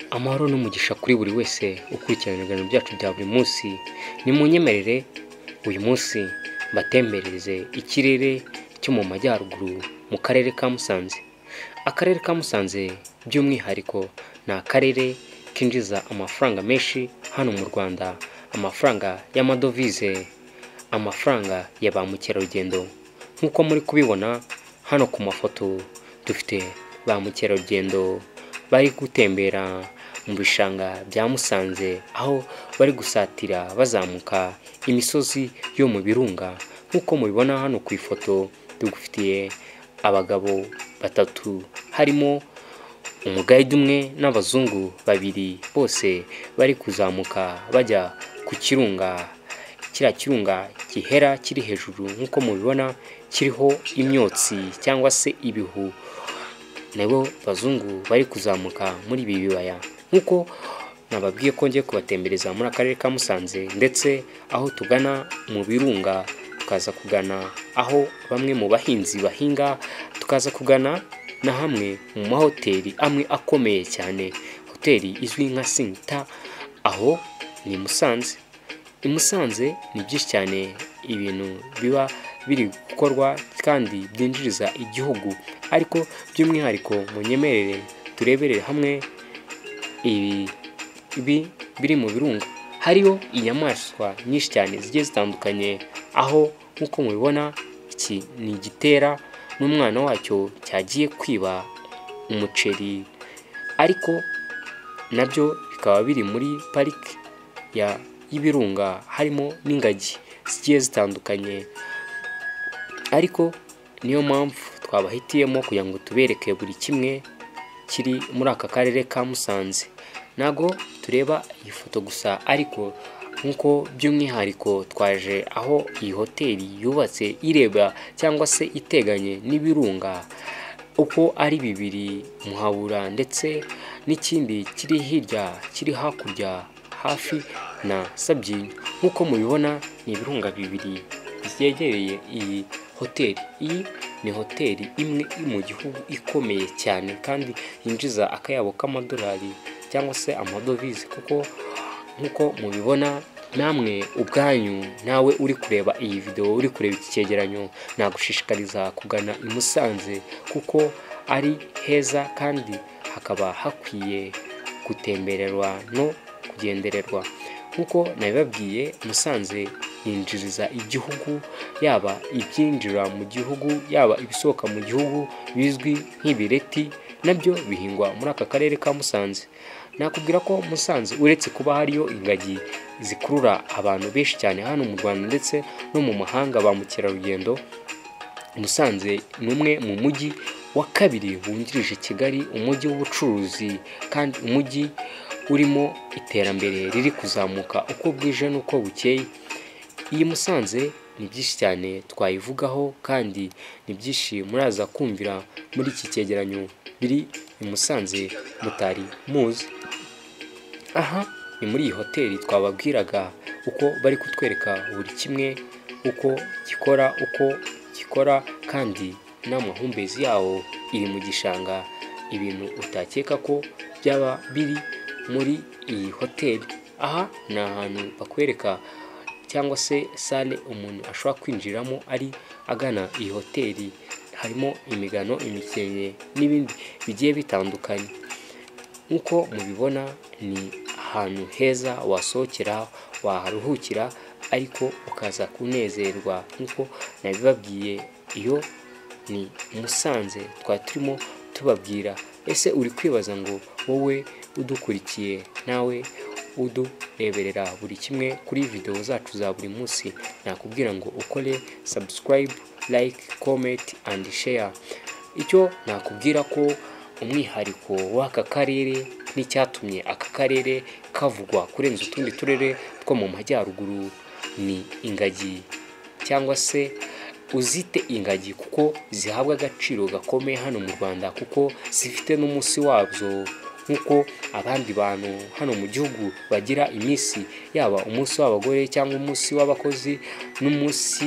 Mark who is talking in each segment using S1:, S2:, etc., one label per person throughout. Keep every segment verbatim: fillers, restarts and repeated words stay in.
S1: Amahoro n'umugisha kuri buri wese ukurikirana ibiganiro byacu bya buri munsi. Ni munyemerere uyu munsi mbatembereze ikirere cyo mu majyaruguru mu karere ka Musanze. Akarere ka Musanze by'umwihariko ni akarere kinjiza amafaranga menshi hano mu Rwanda, amafaranga y'amadovize, amafaranga ya ba mukerarugendo. Nk'uko muri kubibona hano ku mafoto, dufite ba mukerarugendo bari gutembera mu bishanga bya Musanze, aho bari gusatira bazamuka imisozi yo mu birunga. Nk'uko mubibona hano ku ifoto, tugufitiye abagabo batatu, harimo umugayidi umwe n'abazungu babiri, bose bari kuzamuka bajya ku kirunga. Kiriya kirunga gihera kiri hejuru, nk'uko mubibona kiriho imyotsi cyangwa se ibihu, nabo bazungu bari kuzamuka muri ibi bibaya. Nk'uko nababwiye ko ngiye kubatembereza muri akarere ka Musanze, ndetse aho tugana mu birunga, tukaza kugana aho bamwe mu bahinzi bahinga, tukaza kugana na hamwe mu mahoteli amwe akomeye cyane, hoteli izwi nka Singita, aho ni Musanze. I Musanze ni byinshi cyane ibintu biba biri gukorwa kandi byinjiriza igihugu, ariko by'umwihariko munyemerere tureberere hamwe ibi ibi biri mu birunga. Hariho inyamaswa nyinshi cyane zigiye zitandukanye, aho nk'uko mubibona iki ni igitera n'umwana wacyo cyagiye kwiba umuceri, ariko nabyo bikaba biri muri pariki ya y'ibirunga, harimo n'ingagi zigiye zitandukanye. Ariko niyo mpamvu twabahitiyemo kugira ngo tubereke buri kimwe kiri muri aka karere ka Musanze. Ntago tureba iyi foto gusa, ariko nk'uko by'umwihariko twaje aho iyi hoteli yubatse ireba cyangwa se iteganye n'ibirunga uko ari bibiri, Muhabura ndetse n'ikindi kiri hirya kiri hakurya hafi na Sabyinyo. Nk'uko mubibona ni ibirunga bibiri byegereye iyi hoteli. Iyi ni hoteli imwe mu gihugu ikomeye cyane kandi yinjiza akayabo k'amadolari cyangwa se amadovize, kuko nk'uko mubibona namwe ubwanyu, nawe uri kureba iyi video, uri kureba iki cyegeranyo, nagushishikariza kugana i Musanze kuko ari heza kandi hakaba hakwiye gutembererwa no kugendererwa. Nk'uko nabibabwiye, Musanze yinjiriza igihugu, yaba ibyinjira mu gihugu yaba ibisohoka mu gihugu bizwi nk'ibireti, nabyo bihingwa muri aka karere ka Musanze. Nakubwira ko Musanze uretse kuba hariyo ingagi zikurura abantu benshi cyane hano mu Rwanda ndetse no mu mahanga ba mukerarugendo, Musanze ni umwe mu mujyi wa kabiri wungirije Kigali, umujyi w'ubucuruzi kandi umujyi urimo iterambere riri kuzamuka uko bwije n'uko bukeye. Iyi Musanze ni byinshi cyane twayivugaho, kandi ni byinshi muraza kumvira muri iki cyegeranyo biri i Musanze mutari muzi. Aha ni muri iyi hoteli twababwiraga uko bari kutwereka buri kimwe uko gikora uko gikora kandi n'amahumbezi yawo iri mu gishanga, ibintu utakeka ko byaba biri muri iyi hoteli. Aha ni ahantu bakwereka cyangwa se sale umuntu ashobora kwinjiramo ari agana iyi hoteli. Harimo imigano, imikenke n'ibindi bigiye bitandukanye. Nk'uko mubibona ni ahantu heza wasohokera, waharuhukira, ariko ukaza kunezerwa. Nk'uko nabibabwiye, iyo ni Musanze twari turimo tubabwira. Ese uri kwibaza ngo wowe udukurikiye, nawe udureberera buri kimwe kuri video zacu za buri munsi, nakubwira ngo ukore subscribe, like, comment and share. Icyo nakubwira ko umwihariko w'aka karere n'icyatumye aka karere kavugwa kurenza utundi turere two mu majyaruguru ni ingagi, cyangwa se uzite ingagi kuko zihabwa agaciro gakomeye hano mu Rwanda, kuko zifite n'umunsi wabyo. Nk'uko abandi bantu hano mu gihugu bagira iminsi, yaba umunsi w'abagore cyangwa umunsi w'abakozi n'umunsi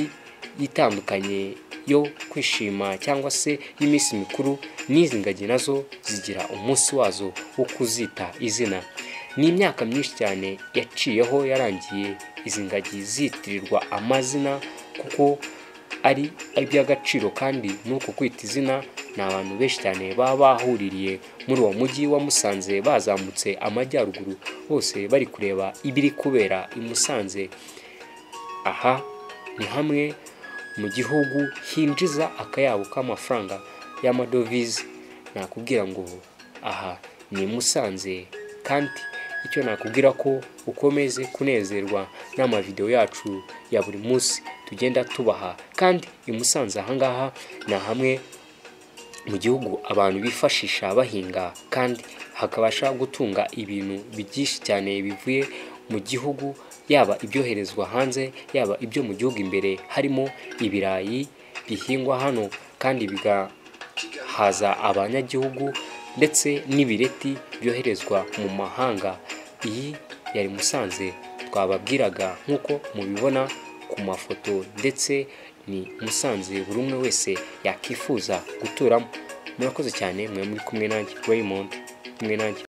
S1: itandukanye yo kwishima cyangwa se y'iminsi mikuru, n'izi ngagi nazo zigira umunsi wazo wo kuzita izina. Ni imyaka myinshi cyane yaciyeho yarangiye izi ngagi zitirirwa amazina kuko ari iby'agaciro, kandi nuko kwita izina ni abantu benshi cyane baba bahuririye muri uwo mujyi wa Musanze bazamutse amajyaruguru, bose bari kureba ibiri kubera i Musanze. Aha ni hamwe mu gihugu hinjiza akayabo k'amafaranga y'amadovize. Nakubwira ngo aha ni Musanze, kandi icyo nakubwira ko ukomeze kunezerwa n'amavideo yacu ya buri munsi tugenda tubaha. Kandi i Musanze aha ngaha na hamwe mu gihugu abantu bifashisha bahinga, kandi hakabasha gutunga ibintu byinshi cyane bivuye mu gihugu, yaba ibyoherezwa hanze yaba ibyo mu gihugu imbere, harimo ibirayi bihingwa hano kandi bigahaza abanyagihugu, ndetse n'ibireti byoherezwa mu mahanga. Iyi yari Musanze twababwiraga nk'uko mubibona ku mafoto, ndetse ni Musanze buri umwe wese yakifuza guturamo. Murakoze cyane mwe muri kumwe nanjye Raymond, kumwe nanjye